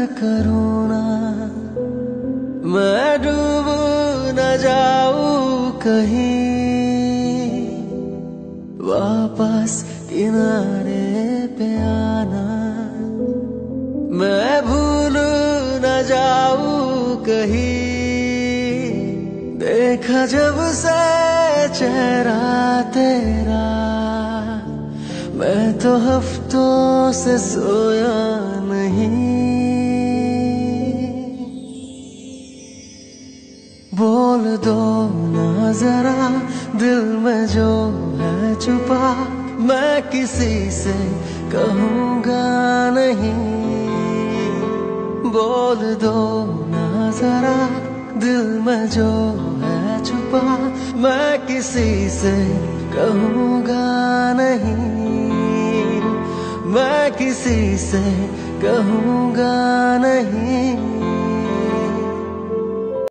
करूँ ना, मैं डूब न जाऊँ कहीं, वापस किनारे पे आना, मैं भूल न जाऊँ कहीं। देखा जब से चेहरा तेरा, मैं तो हफ्तों से सोया नहीं। बोल दो ना जरा दिल में जो है छुपा, मैं किसी से कहूँगा नहीं। बोल दो ना जरा दिल में जो है छुपा, मैं किसी से कहूँगा नहीं, मैं किसी से कहूँगा नहीं।